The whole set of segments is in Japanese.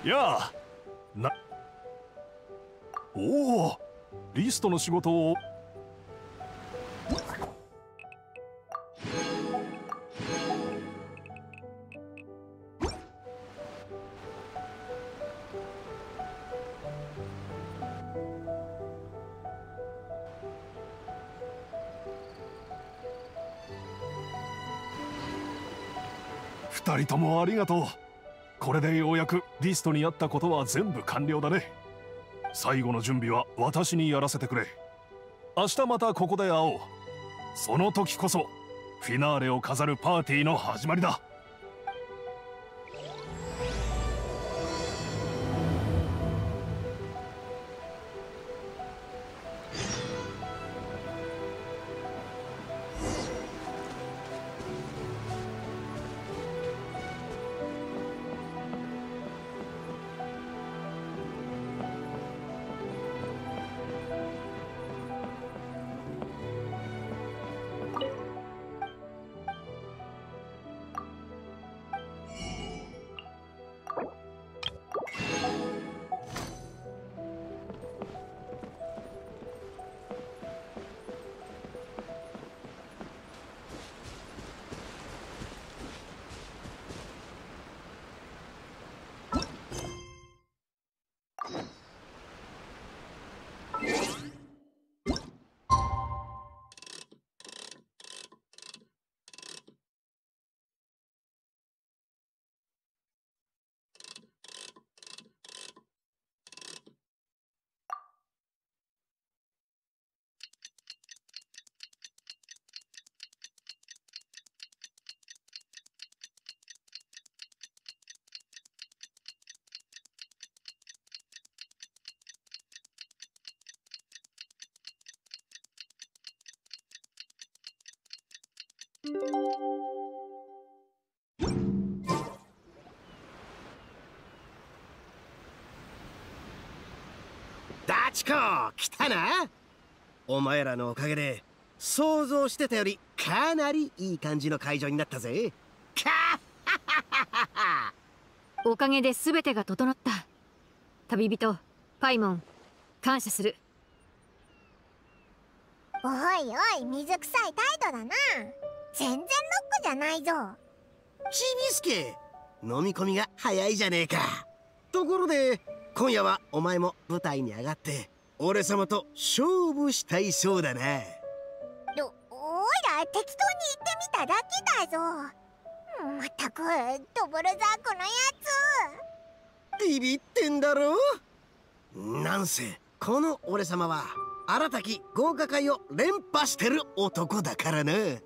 やあ、おお、リストの仕事を。二人ともありがとう。これでようやくリストにあったことは全部完了だね。最後の準備は私にやらせてくれ。明日またここで会おう。その時こそフィナーレを飾るパーティーの始まりだ。 ダチコ来たな。お前らのおかげで想像してたよりかなりいい感じの会場になったぜ。 おかげで全てが整った。旅人パイモン、感謝する。 おいおい、水臭い態度だな。全然ロックじゃないぞ。 ちびすけ、飲み込みが早いじゃねえか。ところで今夜はお前も舞台に上がって俺様と勝負したいそうだな。 おいら適当に言ってみただけだぞ。まったくドブルザークのやつ。ビビってんだろ。なんせこの俺様は新たき豪華会を連覇してる男だからな。違う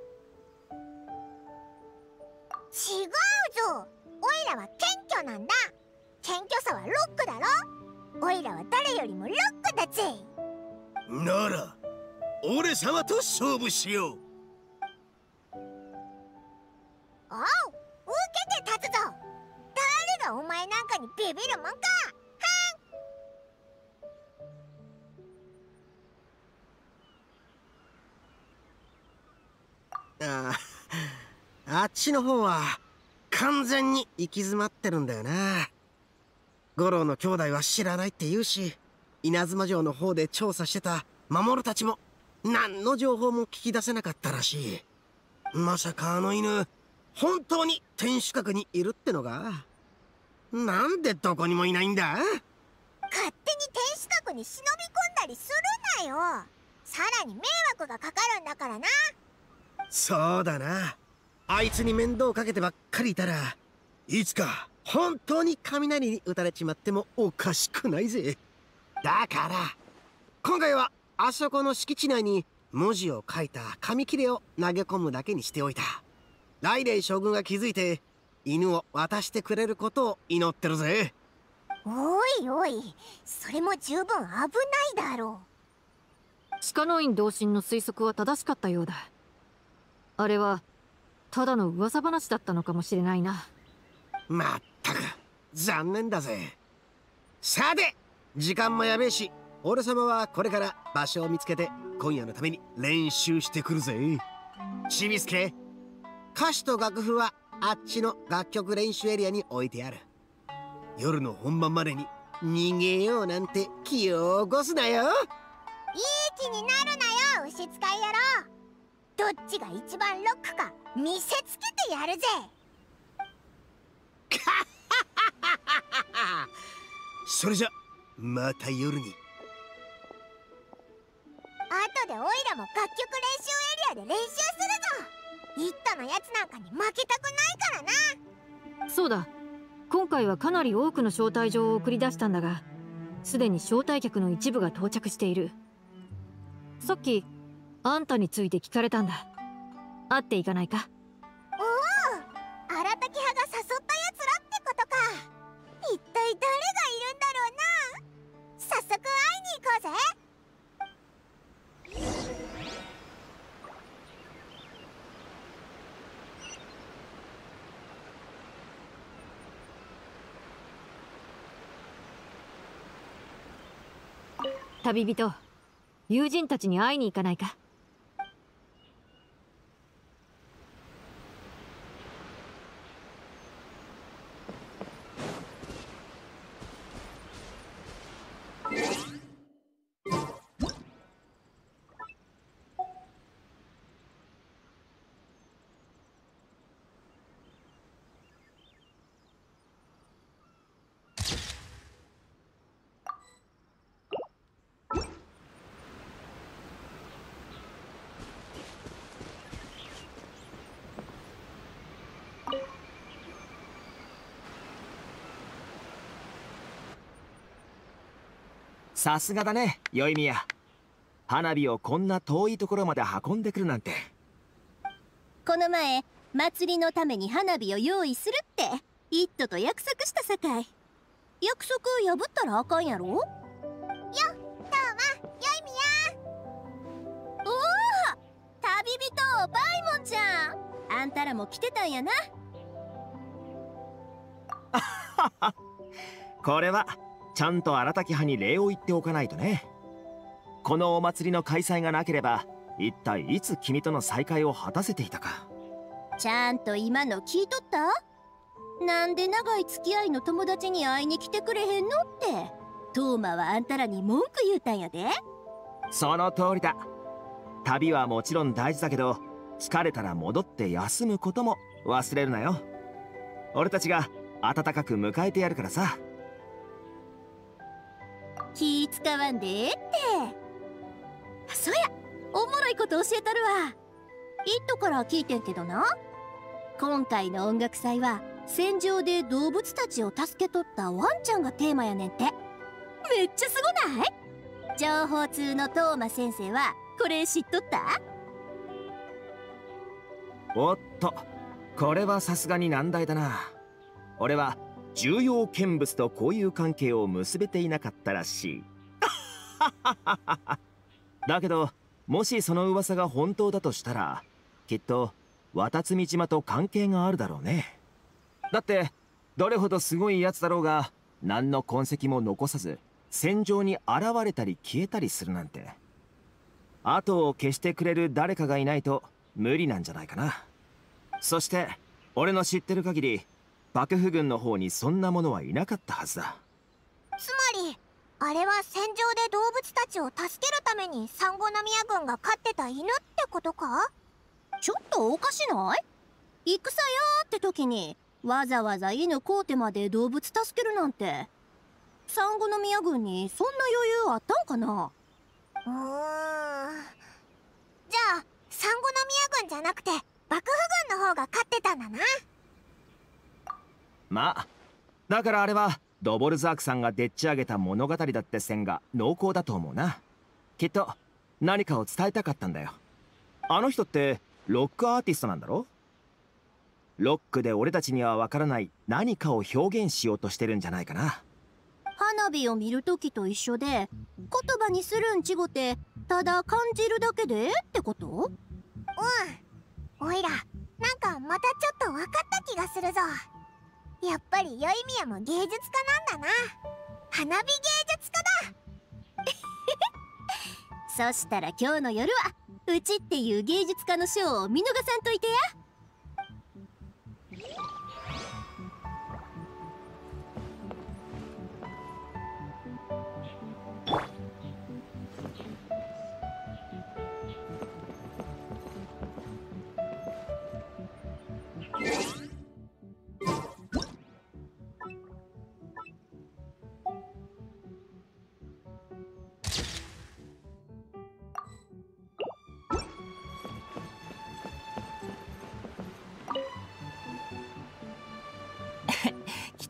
ぞ。おいらは謙虚なんだ。謙虚さはロックだろ。おいらは誰よりもロックだぜ。 なら俺様と勝負しよう。 おう、受けて立つぞ。誰がお前なんかにビビるもんか。 あっちの方は完全に行き詰まってるんだよな。五郎の兄弟は知らないって言うし、稲妻城の方で調査してた守たちも何の情報も聞き出せなかったらしい。まさかあの犬本当に天守閣にいるってのが。なんでどこにもいないんだ。 勝手に天守閣に忍び込んだりするなよ。さらに迷惑がかかるんだからな。 そうだな。あいつに面倒かけてばっかりいたらいつか本当に雷に打たれちまってもおかしくないぜ。だから今回はあそこの敷地内に文字を書いた紙切れを投げ込むだけにしておいた。ライ将軍が気づいて犬を渡してくれることを祈ってるぜ。 おいおい、それも十分危ないだろう。鹿の院同心の推測は正しかったようだ。あれはただの噂話だったのかもしれないな。 まったく残念だぜ。さて時間もやべえし、俺様はこれから場所を見つけて今夜のために練習してくるぜ。ちびすけ、歌詞と楽譜はあっちの楽曲練習エリアに置いてある。 夜の本番までに逃げようなんて気を起こすなよ。 いい気になるなよ、牛使い野郎。どっちが一番ロックか見せつけてやるぜ。 それじゃまた夜に。 後でオイラも楽曲練習エリアで練習するぞ。イットのやつなんかに負けたくないからな。 そうだ、今回はかなり多くの招待状を送り出したんだが、すでに招待客の一部が到着している。さっきあんたについて聞かれたんだ。会っていかないか？ おお、荒滝派が誘ったやつらってことか。一体誰がいるんだろうな。早速会いに行こうぜ。 旅人、友人たちに会いに行かないか？ さすがだね、よいみや。花火をこんな遠いところまで運んでくるなんて。 この前祭りのために花火を用意するってイットと約束したさかい。約束破ったらあかんやろ。よっ、どうも、よいみや。おお、旅人バイモンちゃん、あんたらも来てたんやな。 これはちゃんと荒滝派に礼を言っておかないとね。このお祭りの開催がなければ一体いつ君との再会を果たせていたか。 ちゃんと今の聞いとった？なんで長い付き合いの友達に会いに来てくれへんのって、トーマはあんたらに文句言うたんやで。 その通りだ。旅はもちろん大事だけど、疲れたら戻って休むことも忘れるなよ。俺たちが温かく迎えてやるからさ。 気使わんでええって。そや、おもろいこと教えたるわ。イットから聞いてんけどな、今回の音楽祭は戦場で動物たちを助けとったワンちゃんがテーマやねんて。めっちゃすごない？情報通のトーマ先生はこれ知っとった？ おっと、これはさすがに難題だな。俺は重要見物と交友関係を結べていなかったらしい。だけどもしその噂が本当だとしたら、きっと渡積島と関係があるだろうね。だってどれほどすごいやつだろうが、何の痕跡も残さず戦場に現れたり消えたりするなんて、後を消してくれる誰かがいないと無理なんじゃないかな。そして俺の知ってる限り幕府軍の方にそんなものはいなかったはずだ。 つまりあれは戦場で動物たちを助けるためにサンゴノミヤ軍が飼ってた犬ってことか？ ちょっとおかしない？戦よーって時にわざわざ犬飼うてまで動物助けるなんて、サンゴノミヤ軍にそんな余裕あったんかな？ じゃあサンゴノミヤ軍じゃなくて幕府軍の方が飼ってたんだな。 まあだからあれはドボルザークさんがでっち上げた物語だって線が濃厚だと思うな。きっと何かを伝えたかったんだよ。あの人ってロックアーティストなんだろ？ロックで俺たちにはわからない何かを表現しようとしてるんじゃないかな。 花火を見るときと一緒で、言葉にするんちごてただ感じるだけでってこと？ おいらなんかまたちょっと分かった気がするぞ。やっぱりよいみやも芸術家なんだな。花火芸術家だ。 そしたら今日の夜はうちっていう芸術家のショーを見逃さんといてや。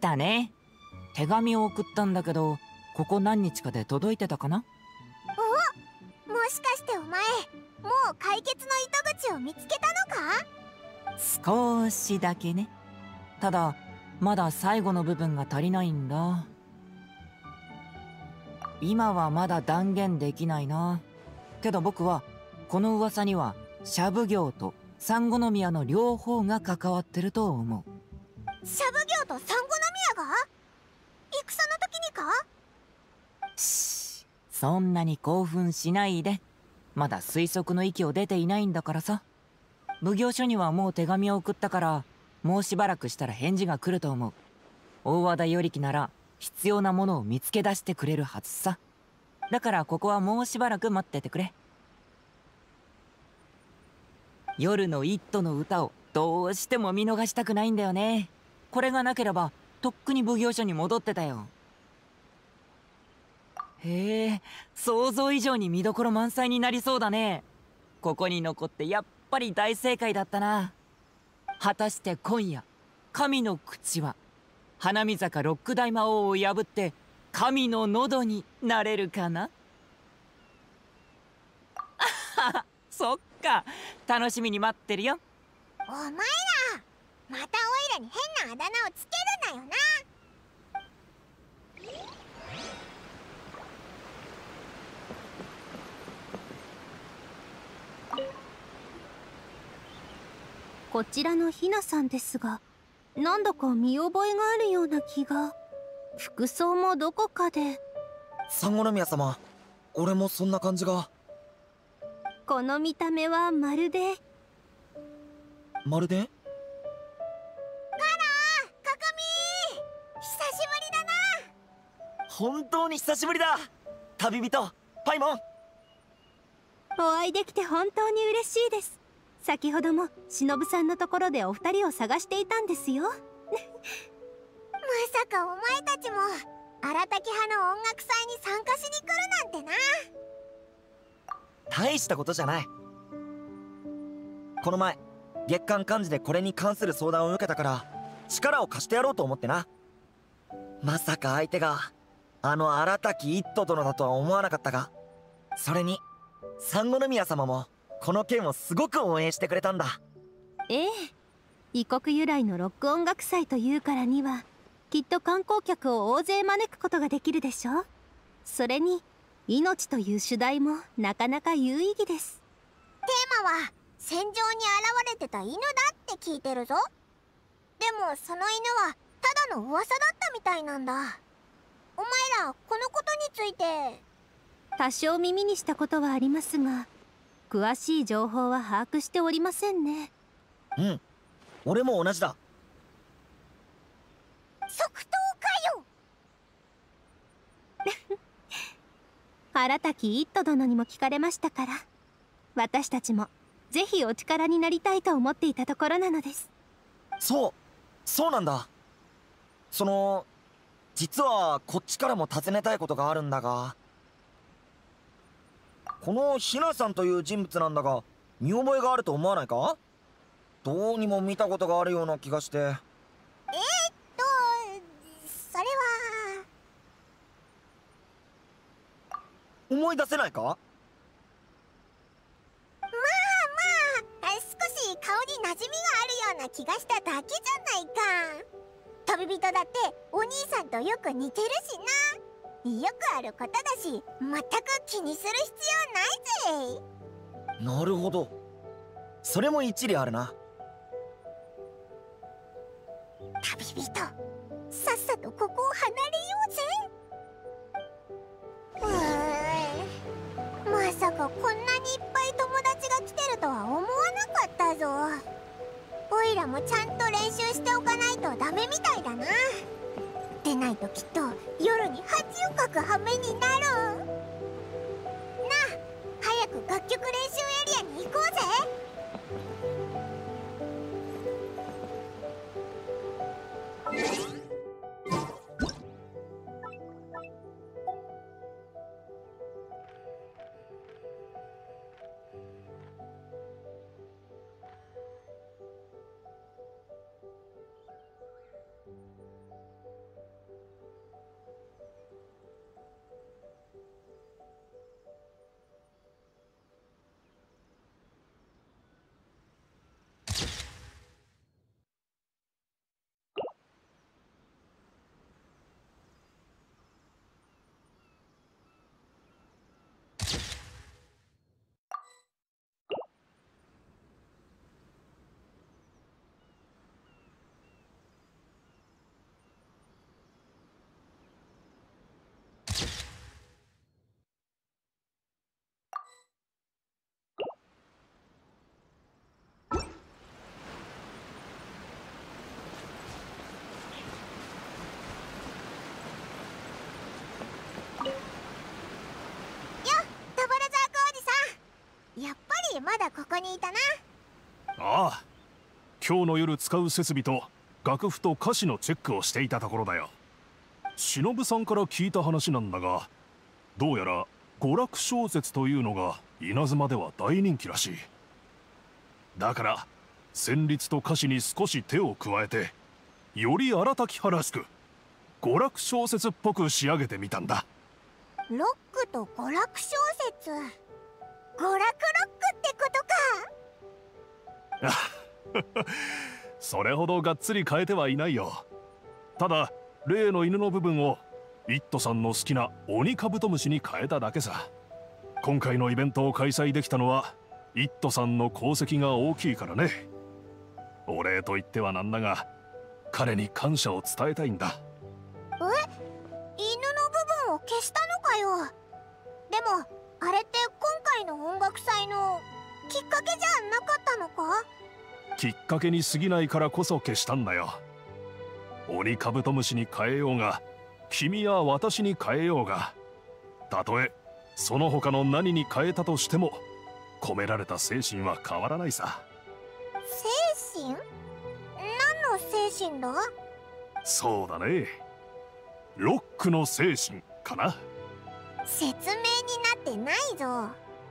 たね。手紙を送ったんだけど、ここ何日かで届いてたかな？ もしかしてお前もう解決の糸口を見つけたのか？ 少しだけね。ただまだ最後の部分が足りないんだ。今はまだ断言できないな。けど僕はこの噂にはシャブ業とサンゴノ宮の両方が関わってると思う。 シャブ業とサンゴノ宮が戦の時にか？ そんなに興奮しないで。まだ推測の域を出ていないんだからさ。奉行所にはもう手紙を送ったから、もうしばらくしたら返事が来ると思う。大和田頼樹なら必要なものを見つけ出してくれるはずさ。だからここはもうしばらく待っててくれ。夜の一途の歌をどうしても見逃したくないんだよね。これがなければとっくに奉行所に戻ってたよ。へえ、想像以上に見どころ満載になりそうだね。ここに残ってやっぱり大正解だったな。果たして今夜神の口は花見坂ロック大魔王を破って神の喉になれるかな？そっか、楽しみに待ってるよ。 お前らまたオイラに変なあだ名をつけるなよな。 こちらのひなさんですが、なんだか見覚えがあるような気が。服装もどこかで。 サンゴノ宮様、俺もそんな感じが。 この見た目はまるで。 まるで？ カラー、カカミー、久しぶりだな。 本当に久しぶりだ、旅人パイモン。 お会いできて本当に嬉しいです。先ほども忍さんのところでお二人を探していたんですよ。まさかお前たちも荒滝派の音楽祭に参加しに来るなんてな。 大したことじゃない。この前月刊幹事でこれに関する相談を受けたから力を貸してやろうと思ってな。まさか相手があの荒滝一斗殿だとは思わなかったが、それにサンゴノ宮様もこの件をすごく応援してくれたんだ。 ええ、異国由来のロック音楽祭というからにはきっと観光客を大勢招くことができるでしょ。それに命という主題もなかなか有意義です。 テーマは戦場に現れてた犬だって聞いてるぞ。でもその犬はただの噂だったみたいなんだ。お前らこのことについて。 多少耳にしたことはありますが、詳しい情報は把握しておりませんね。 うん、俺も同じだ。 即答かよ。 荒滝一斗殿にも聞かれましたから、私たちもぜひお力になりたいと思っていたところなのです。 そうなんだ。実はこっちからも尋ねたいことがあるんだが、このひなさんという人物なんだが見覚えがあると思わないか？どうにも見たことがあるような気がして。 それは思い出せないか？ まあ少し顔に馴染みがあるような気がしただけじゃないか。旅人だってお兄さんとよく似てるしな。よくあることだし全く気にする必要ないぜ。 なるほど、それも一理あるな。 旅人、さっさとここを離れようぜ。まさかこんなにいっぱい友達が来てるとは思わなかったぞ。おいらもちゃんと練習しておかないとダメみたいだな。でないときっと夜に恥をかく羽目になる。なあ、早く楽曲練習エリアに行こうぜ。 こにいたな。 ああ、今日の夜使う設備と楽譜と歌詞のチェックをしていたところだよ。忍さんから聞いた話なんだが、どうやら娯楽小説というのが稲妻では大人気らしい。だから旋律と歌詞に少し手を加えて、より荒滝派らしく娯楽小説っぽく仕上げてみたんだ。 ロックと娯楽小説、娯楽ロックってことか。 それほどがっつり変えてはいないよ。ただ例の犬の部分をイットさんの好きなオニカブトムシに変えただけさ。今回のイベントを開催できたのはイットさんの功績が大きいからね。お礼と言ってはなんだが、彼に感謝を伝えたいんだ。 犬の部分を消したのかよ。でもあれって今回の音楽祭のきっかけじゃなかったのか？ きっかけに過ぎないからこそ消したんだよ。オニカブトムシに変えようが、君や私に変えようが、たとえその他の何に変えたとしても込められた精神は変わらないさ。 精神？何の精神だ？ そうだね、ロックの精神かな。 説明になってないぞ。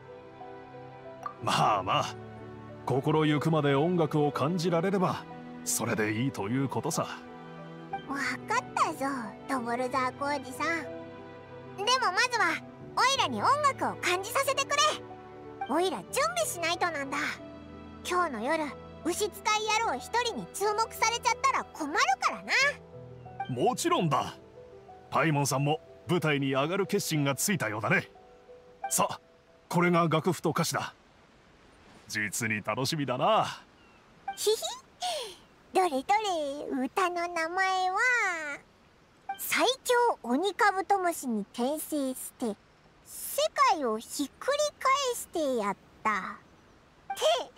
まあまあ、心ゆくまで音楽を感じられればそれでいいということさ。 わかったぞ、ドボルザーコージさん。でもまずはオイラに音楽を感じさせてくれ。オイラ準備しないとなんだ。今日の夜牛使い野郎一人に注目されちゃったら困るからな。 もちろんだ。パイモンさんも舞台に上がる決心がついたようだね。さあ、これが楽譜と歌詞だ。実に楽しみだな。 ひひ、どれどれ、歌の名前は最強オニカブトムシに転生して世界をひっくり返してやったって。なんだこの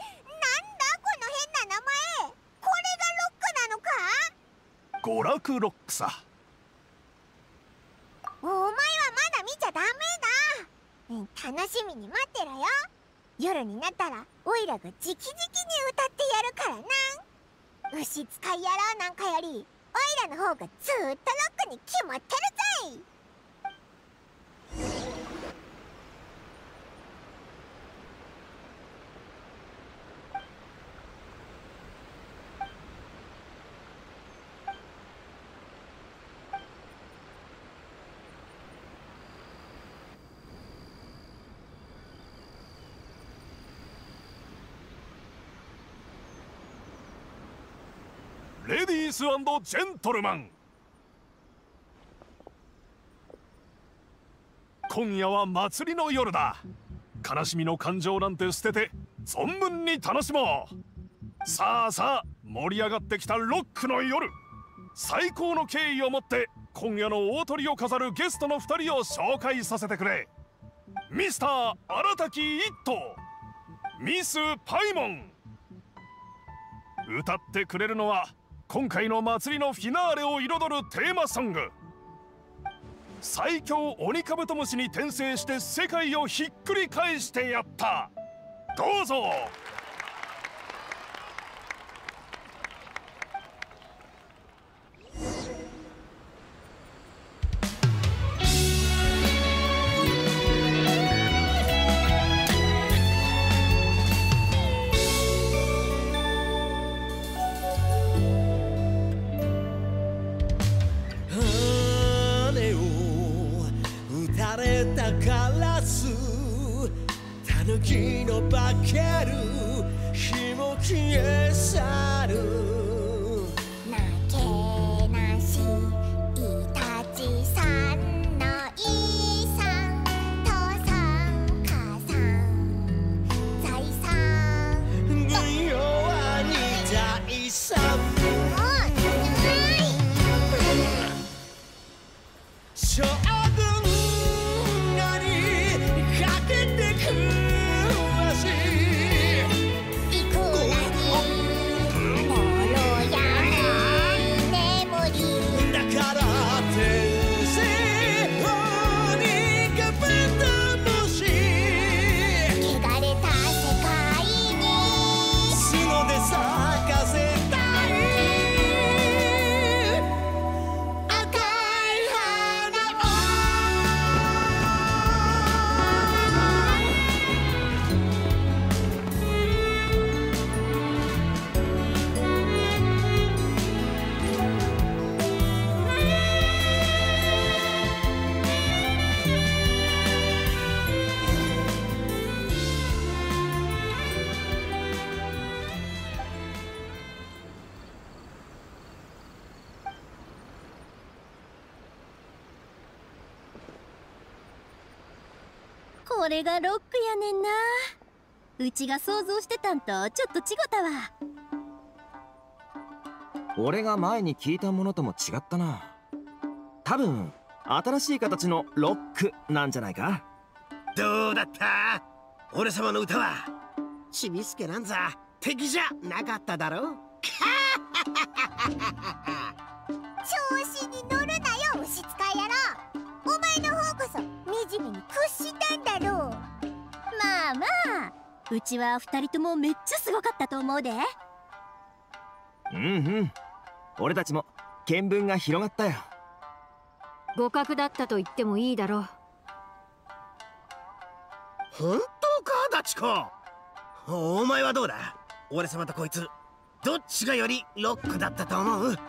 変な名前。これがロックなのか？ 娯楽ロックさ。 お前はまだ見ちゃダメだ。楽しみに待ってろよ。夜になったらオイラが直々に歌ってやるからな。牛使い野郎なんかよりオイラの方がずっとロックに決まってるぜい。 レディース&ジェントルマン、今夜は祭りの夜だ。悲しみの感情なんて捨てて存分に楽しもう。さあさあ、盛り上がってきたロックの夜、最高の敬意をもって今夜の大トリを飾るゲストの2人を紹介させてくれ。ミスター荒滝一斗、ミスパイモン。歌ってくれるのは今回の祭りのフィナーレを彩るテーマソング、最強オニカブトムシに転生して世界をひっくり返してやった。どうぞ。 カラスタヌキの化ける日も消え去る。 なけなしイタチさんの遺産、父さん母さん財産、 分用はに財産。将軍がにかけてくわし、 いくらにもろこれがロックやねんな。うちが想像してたんとちょっと違ったわ。 俺が前に聞いたものとも違ったな。多分新しい形のロックなんじゃないか。 どうだった？俺様の歌は。ちびすけなんざ敵じゃなかっただろ。 調子に乗るなよ、牛使い野郎。お前の方こそ惨めに屈したんだろう。 まあまあ、うちは2人ともめっちゃすごかったと思うで。 うんうん、俺たちも見聞が広がったよ。 互角だったと言ってもいいだろう。 本当か、ダチコ。お前はどうだ？俺様とこいつどっちがよりロックだったと思う？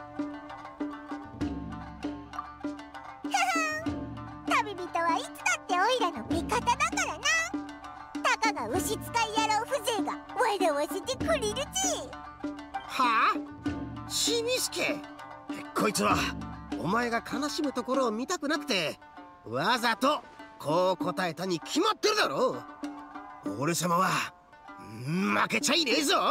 旅人はいつだってオイラの味方だからな。たかが牛使い野郎風情が笑わせてくれるぜ。 はあ？しみすけ、こいつはお前が悲しむところを見たくなくてわざとこう答えたに決まってるだろう。俺様は負けちゃいねえぞ。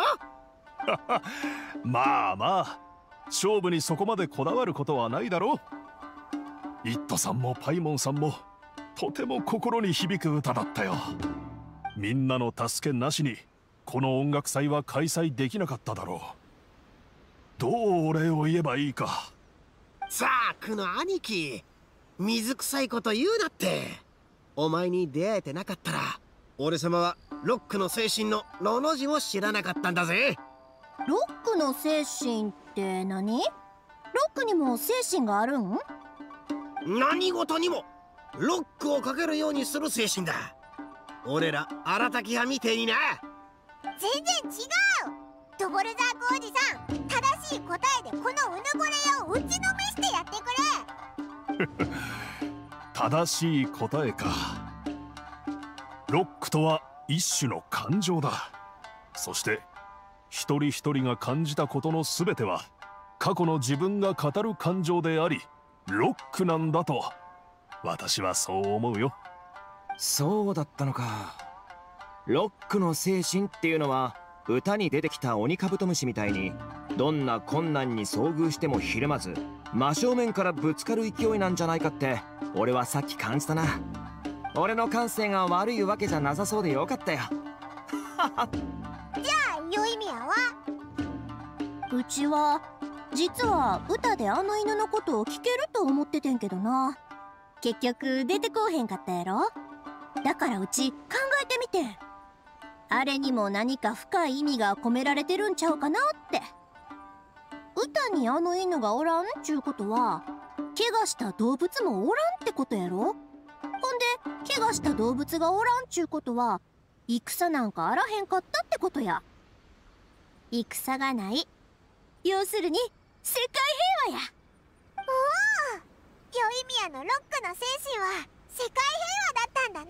まあまあ、勝負にそこまでこだわることはないだろう。イットさんもパイモンさんもとても心に響く歌だったよ。みんなの助けなしにこの音楽祭は開催できなかっただろう。どうお礼を言えばいいか。 ザークの兄貴、水臭いこと言うなって。お前に出会えてなかったら俺様はロックの精神のロの字も知らなかったんだぜ。 ロックの精神って何？ロックにも精神があるん？ 何事にもロックをかけるようにする精神だ。俺ら荒滝派みてえにな。 全然違う。ドボルザークおじさん、正しい答えでこのうぬぼれ屋を打ちのめしてやってくれ。 正しい答えか。ロックとは一種の感情だ。そして一人一人が感じたことの全ては過去の自分が語る感情でありロックなんだと私はそう思うよ。 そうだったのか。ロックの精神っていうのは歌に出てきたオニカブトムシみたいにどんな困難に遭遇してもひるまず真正面からぶつかる勢いなんじゃないかって俺はさっき感じたな。俺の感性が悪いわけじゃなさそうでよかったよ。 じゃあよいみやは？ うちは実は歌であの犬のことを聞けると思っててんけどな。結局出てこうへんかったやろ。だからうち考えてみてん。あれにも何か深い意味が込められてるんちゃうかなって。歌にあの犬がおらんちゅうことは怪我した動物もおらんってことやろ。ほんで怪我した動物がおらんちゅうことは戦なんかあらへんかったってことや。戦がない、要するに世界平和や。 おお、よいみやのロックの精神は世界平和だったんだな。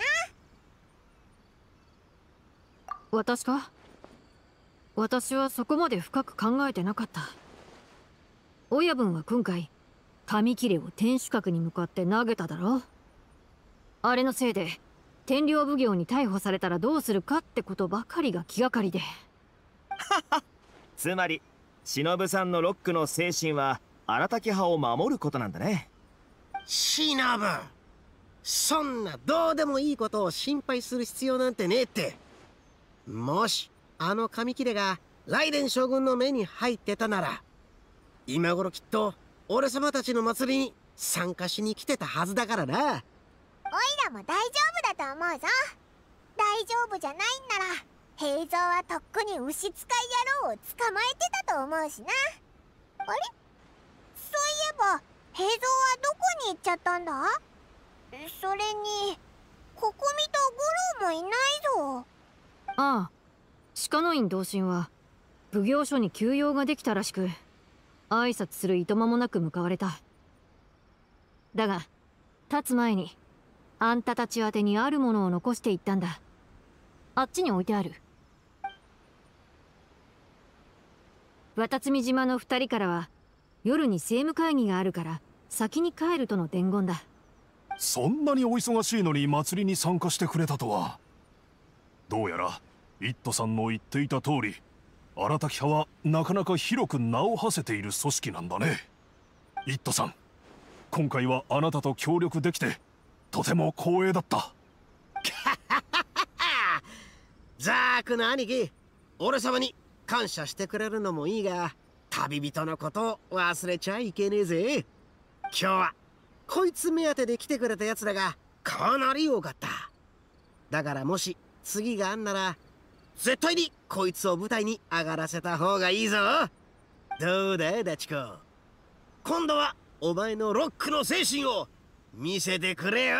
私か？私はそこまで深く考えてなかった。親分は今回紙切れを天守閣に向かって投げただろ。あれのせいで天領奉行に逮捕されたらどうするかってことばかりが気がかりで。 つまり忍さんのロックの精神は荒滝派を守ることなんだね。 忍、そんなどうでもいいことを心配する必要なんてねえって。もしあの紙切れが雷電将軍の目に入ってたなら今頃きっと俺様たちの祭りに参加しに来てたはずだからな。 おいらも大丈夫だと思うぞ。大丈夫じゃないんなら平蔵はとっくに牛使い野郎を捕まえてたと思うしな。あれ、そういえば平蔵はどこに行っちゃったんだ？それにここみと五郎もいないぞ。 ああ、鹿の院同心は奉行所に休養ができたらしく挨拶するいとまもなく向かわれた。だが立つ前にあんたたち宛てにあるものを残していったんだ。あっちに置いてある。渡積島の2人からは夜に政務会議があるから先に帰るとの伝言だ。 そんなにお忙しいのに祭りに参加してくれたとは。どうやらイットさんの言っていた通り、荒滝派はなかなか広く名を馳せている組織なんだね。イットさん、今回はあなたと協力できてとても光栄だった。 ザークの兄貴、俺様に感謝してくれるのもいいが、旅人のことを忘れちゃいけねえぜ。今日はこいつ目当てで来てくれたやつらがかなり多かった。だからもし次があんなら絶対にこいつを舞台に上がらせた方がいいぞ。どうだダチコ、今度はお前のロックの精神を見せてくれよ。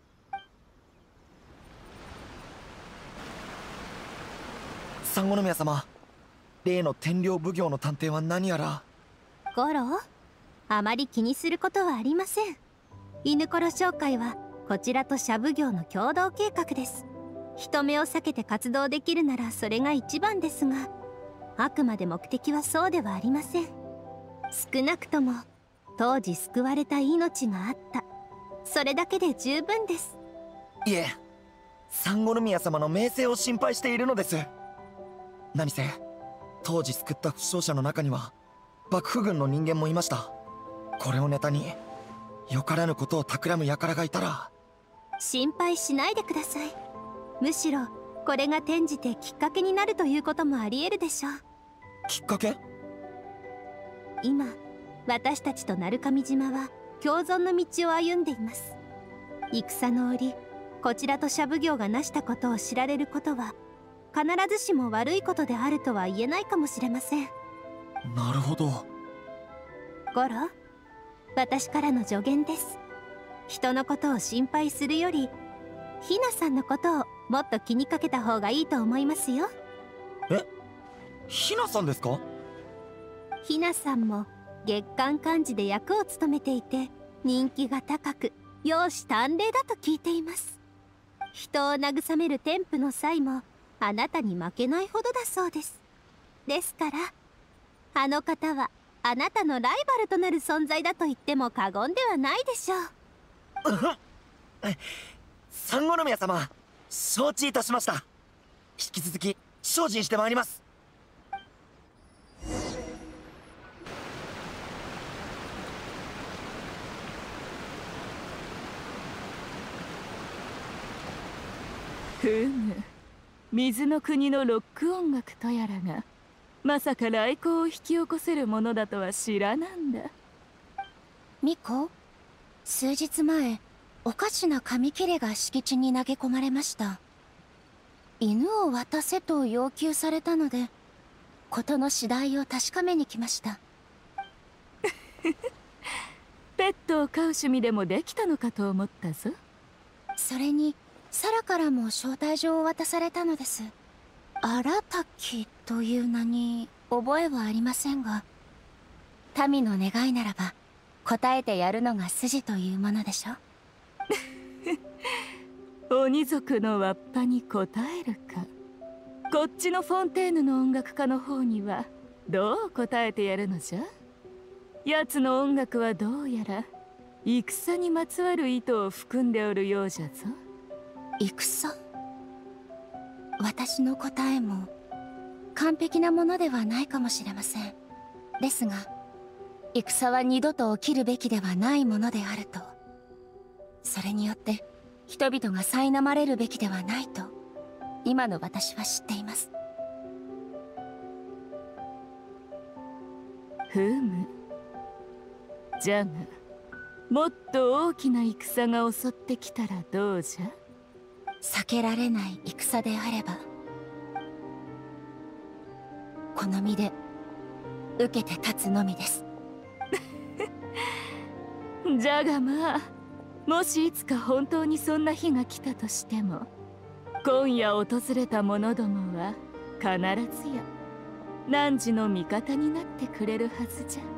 三五宮様、例の天領奉行の探偵は何やら。 ゴロ、あまり気にすることはありません。犬ころ商会はこちらと社奉行の共同計画です。人目を避けて活動できるならそれが一番ですが、あくまで目的はそうではありません。少なくとも当時救われた命があった、それだけで十分です。 いえ、三五宮様の名声を心配しているのです。何せ当時救った負傷者の中には幕府軍の人間もいました。これをネタによからぬことを企む輩がいたら。 心配しないでください。むしろこれが転じてきっかけになるということもありえるでしょう。 きっかけ？ 今私たちと鳴上島は共存の道を歩んでいます。戦の折、こちらと社奉行が成したことを知られることは必ずしも悪いことであるとは言えないかもしれません。 なるほど。 ゴロ、私からの助言です。人のことを心配するよりひなさんのことをもっと気にかけた方がいいと思いますよ。 え、ひなさんですか？ ひなさんも月刊幹事で役を務めていて人気が高く容姿端麗だと聞いています。人を慰める天賦の際もあなたに負けないほどだそうです。ですからあの方はあなたのライバルとなる存在だと言っても過言ではないでしょう。 三五宮様、承知いたしました。引き続き精進してまいります。 ふむ、水の国のロック音楽とやらがまさか来光を引き起こせるものだとは知らなんだ。 ミコ、数日前おかしな紙切れが敷地に投げ込まれました。犬を渡せと要求されたので事の次第を確かめに来ました。 ペットを飼う趣味でもできたのかと思ったぞ。 それにサラからも招待状を渡されたのです。荒滝という名に覚えはありませんが、民の願いならば答えてやるのが筋というものでしょ。 鬼族のわっぱに答えるか。こっちのフォンテーヌの音楽家の方にはどう答えてやるのじゃ。奴の音楽はどうやら戦にまつわる意図を含んでおるようじゃぞ。 戦？私の答えも完璧なものではないかもしれません。ですが戦は二度と起きるべきではないものであると、それによって人々が苛まれるべきではないと今の私は知っています。 ふむ。じゃがもっと大きな戦が襲ってきたらどうじゃ。 避けられない戦であればこの身で受けて立つのみです。 じゃがまあ、もしいつか本当にそんな日が来たとしても、今夜訪れた者どもは必ずや汝の味方になってくれるはずじゃ。